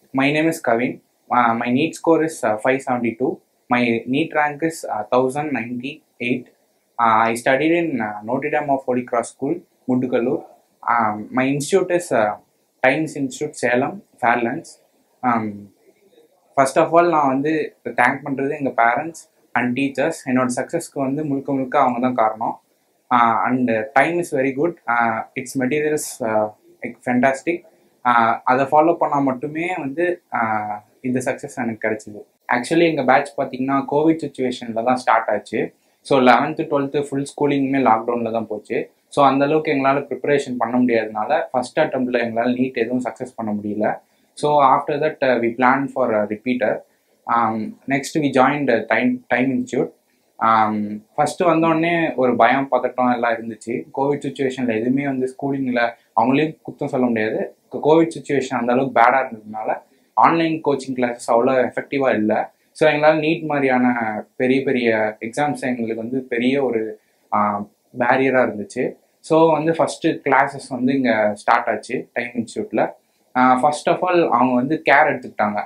My name is Kavin. My NEET score is 572. My NEET rank is 1098. I studied in Notre Dame of Holy Cross School, Muddukalur. My institute is Times Institute, SALEM, Fairlands. First of all, நான் வந்து thank பண்ணுறது எங்கள் parents and teachers. என்னோட சக்ஸஸ்க்கு வந்து முழுக்க அவங்க தான் காரணம். And time is very good. It's materials fantastic. அதை ஃபாலோ பண்ணால் மட்டுமே வந்து இந்த சக்ஸஸ் எனக்கு கிடைச்சிது. ஆக்சுவலி எங்கள் பேட்ச் பார்த்தீங்கன்னா கோவிட் சுச்சுவேஷனில் தான் ஸ்டார்ட் ஆச்சு. ஸோ 11th 12th ஃபுல் ஸ்கூலிங்குமே லாக்டவுனில் தான் போச்சு. ஸோ அந்தளவுக்கு எங்களால் ப்ரிப்பரேஷன் பண்ண முடியாதனால ஃபஸ்ட் அட்டெம்ப்டில் எங்களால் நீட் எதுவும் சக்ஸஸ் பண்ண முடியல. So after that we plan for repeater. Next we joint time institute. First வந்தோடனே ஒரு பயம் பதட்டம் எல்லாம் இருந்துச்சு. கோவிட் சுச்சுவேஷனில் எதுவுமே வந்து ஸ்கூலிங்கில் அவங்களையும் குத்தம் சொல்ல முடியாது. கோவிட் சுச்சுவேஷன் அந்தளவுக்கு பேடாக இருந்ததுனால ஆன்லைன் கோச்சிங் கிளாஸஸ் அவ்வளோ எஃபெக்டிவாக இல்லை. ஸோ எங்களால் நீட் மாதிரியான பெரிய எக்ஸாம்ஸ் எங்களுக்கு வந்து பெரிய ஒரு பேரியராக இருந்துச்சு. ஸோ வந்து ஃபஸ்ட்டு கிளாஸஸ் வந்து இங்கே ஸ்டார்ட் ஆச்சு டைம் இன்ஸ்டியூட்டில். ஃபர்ஸ்ட் ஆஃப் ஆல் அவங்க வந்து கேர் எடுத்துக்கிட்டாங்க.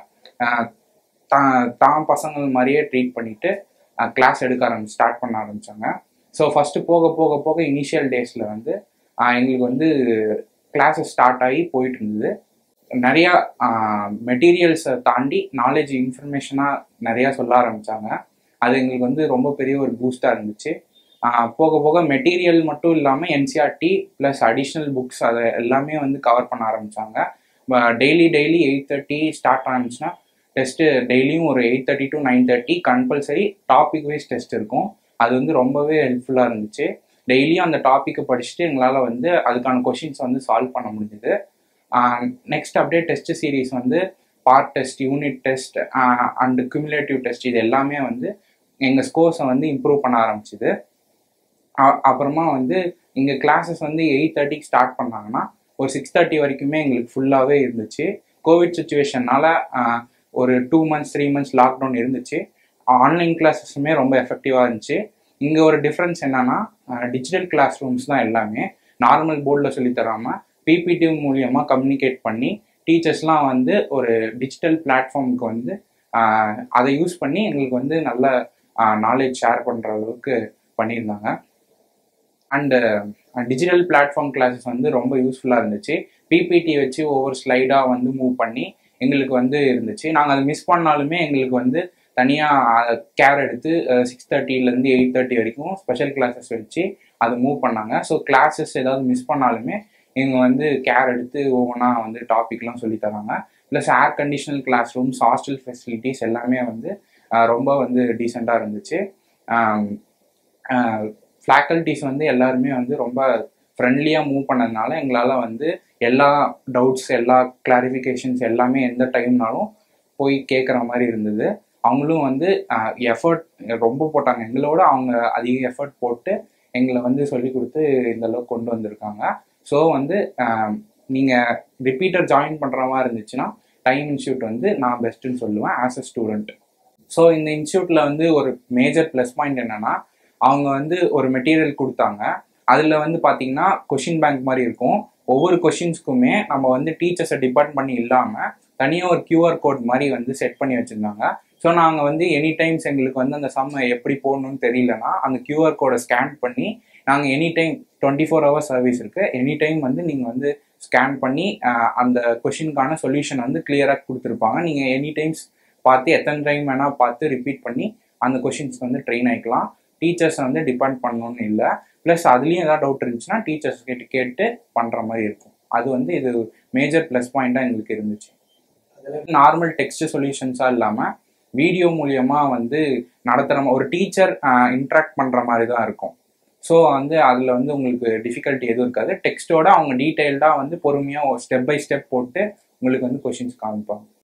தான் பசங்கள் மாதிரியே ட்ரீட் பண்ணிவிட்டு கிளாஸ் எடுக்க ஸ்டார்ட் பண்ண ஆரம்பித்தாங்க. ஸோ ஃபஸ்ட்டு போக இனிஷியல் டேஸில் வந்து எங்களுக்கு வந்து கிளாஸஸ் ஸ்டார்ட் ஆகி போயிட்டு இருந்தது. நிறையா மெட்டீரியல்ஸை தாண்டி நாலேஜ் இன்ஃபர்மேஷனாக நிறையா சொல்ல ஆரம்பித்தாங்க. அது எங்களுக்கு வந்து ரொம்ப பெரிய ஒரு பூஸ்டாக இருந்துச்சு. போக மெட்டீரியல் மட்டும் இல்லாமல் என்சிஆர்டி ப்ளஸ் அடிஷ்னல் புக்ஸ் அதை எல்லாமே வந்து கவர் பண்ண ஆரம்பித்தாங்க. டெய்லி 8:30 ஸ்டார்ட் ஆனிச்சுன்னா டெஸ்ட்டு டெய்லியும் ஒரு 8:30 to 9:30 compulsory topic wise test இருக்கும். அது வந்து ரொம்பவே ஹெல்ப்ஃபுல்லாக இருந்துச்சு. டெய்லியும் அந்த டாப்பிக்கை படிச்சுட்டு எங்களால் வந்து அதுக்கான கொஷின்ஸ் வந்து சால்வ் பண்ண முடிஞ்சுது. நெக்ஸ்ட் அப்படியே டெஸ்ட் சீரீஸ் வந்து part test, unit test and cumulative test இது எல்லாமே வந்து எங்கள் ஸ்கோர்ஸை வந்து இம்ப்ரூவ் பண்ண ஆரம்பிச்சுது. அப்புறமா வந்து இங்கே கிளாஸஸ் வந்து 8:30 ஸ்டார்ட் பண்ணாங்கன்னா ஒரு 6:30 வரைக்குமே எங்களுக்கு ஃபுல்லாகவே இருந்துச்சு. கோவிட் சுச்சுவேஷனால் ஒரு 2 months 3 months லாக்டவுன் இருந்துச்சு. ஆன்லைன் கிளாஸஸுமே ரொம்ப எஃபெக்டிவாக இருந்துச்சு. இங்கே ஒரு டிஃப்ரென்ஸ் என்னன்னா டிஜிட்டல் கிளாஸ் ரூம்ஸ் தான் எல்லாமே. நார்மல் போர்டில் சொல்லித்தராமல் பிபிடி மூலியமாக கம்யூனிகேட் பண்ணி டீச்சர்ஸ்லாம் வந்து ஒரு டிஜிட்டல் பிளாட்ஃபார்முக்கு வந்து அதை யூஸ் பண்ணி எங்களுக்கு வந்து நல்ல நாலேஜ் ஷேர் பண்ணுற அளவுக்கு பண்ணியிருந்தாங்க. அண்டு டிஜிட்டல் பிளாட்ஃபார்ம் கிளாஸஸ் வந்து ரொம்ப யூஸ்ஃபுல்லாக இருந்துச்சு. பிபிடி வச்சு ஒவ்வொரு ஸ்லைடாக வந்து மூவ் பண்ணி எங்களுக்கு வந்து இருந்துச்சு. நாங்கள் அதை மிஸ் பண்ணாலுமே எங்களுக்கு வந்து தனியாக கேர் எடுத்து 6:30 to 8:30 வரைக்கும் ஸ்பெஷல் கிளாஸஸ் வச்சு அதை மூவ் பண்ணாங்க. ஸோ கிளாஸஸ் ஏதாவது மிஸ் பண்ணாலுமே இவங்க வந்து கேர் எடுத்து ஒவ்வொன்றா வந்து டாபிக்லாம் சொல்லித்தராங்க. Plus air conditional class rooms, hostel facilities எல்லாமே வந்து ரொம்ப வந்து டீசெண்டாக இருந்துச்சு. ஃபேக்கல்ட்டிஸ் வந்து எல்லாருமே வந்து ரொம்ப ஃப்ரெண்ட்லியாக மூவ் பண்ணதுனால எங்களால் வந்து எல்லா டவுட்ஸ், எல்லா கிளாரிஃபிகேஷன்ஸ் எல்லாமே எந்த டைம்னாலும் போய் கேட்குற மாதிரி இருந்தது. அவங்களும் வந்து எஃபர்ட் ரொம்ப போட்டாங்க. எங்களோட அவங்க அதிக எஃபர்ட் போட்டு எங்களை வந்து சொல்லி கொடுத்து இந்த அளவுக்கு கொண்டு வந்திருக்காங்க. ஸோ வந்து நீங்கள் ரிப்பீட்டர் ஜாயின் பண்ணுற மாதிரி இருந்துச்சுன்னா டைம் இன்ஸ்டியூட் வந்து நான் பெஸ்ட்டுன்னு சொல்லுவேன் ஆஸ் அ ஸ்டூடெண்ட். ஸோ இந்த இன்ஸ்டியூட்டில் வந்து ஒரு மேஜர் ப்ளஸ் பாயிண்ட் என்னென்னா அவங்க வந்து ஒரு மெட்டீரியல் கொடுத்தாங்க. அதில் வந்து பார்த்தீங்கன்னா கொஷின் பேங்க் மாதிரி இருக்கும். ஒவ்வொரு கொஷின்ஸ்க்குமே நம்ம வந்து டீச்சர்ஸை டிபெண்ட் பண்ணி இல்லாமல் தனியாக ஒரு QR கோட் மாதிரி வந்து செட் பண்ணி வச்சுருந்தாங்க. ஸோ நாங்கள் வந்து எனி டைம்ஸ் எங்களுக்கு வந்து அந்த சம்மை எப்படி போடணும்னு தெரியலனா அந்த QR கோடை ஸ்கேன் பண்ணி நாங்கள் எனி டைம் 24 hours சர்வீஸ் இருக்குது. எனி டைம் வந்து நீங்கள் வந்து ஸ்கேன் பண்ணி அந்த கொஷினுக்கான சொல்யூஷன் வந்து கிளியராக கொடுத்துருப்பாங்க. நீங்கள் எனி டைம்ஸ் பார்த்து எத்தனை டைம் வேணால் பார்த்து ரிப்பீட் பண்ணி அந்த கொஷின்ஸ் வந்து ட்ரெயின் ஆகிக்கலாம். டீச்சர்ஸை வந்து டிபெண்ட் பண்ணணும்னு இல்லை. ப்ளஸ் அதுலேயும் ஏதாவது டவுட் இருந்துச்சுன்னா டீச்சர்ஸ் கேட்டு பண்ணுற மாதிரி இருக்கும். அது வந்து இது மேஜர் ப்ளஸ் பாயிண்ட்டாக எங்களுக்கு இருந்துச்சு. நார்மல் டெக்ஸ்ட் சொல்யூஷன்ஸாக இல்லாமல் வீடியோ மூலியமாக வந்து நடத்துகிற ஒரு டீச்சர் இன்ட்ராக்ட் பண்ணுற மாதிரி தான் இருக்கும். ஸோ வந்து அதில் வந்து உங்களுக்கு டிஃபிகல்ட்டி எதுவும் இருக்காது. டெக்ஸ்ட்டோட அவங்க டீட்டெயில்டாக வந்து பொறுமையாக ஸ்டெப் பை ஸ்டெப் போட்டு உங்களுக்கு வந்து கொஷின்ஸ் காமிப்பாங்க.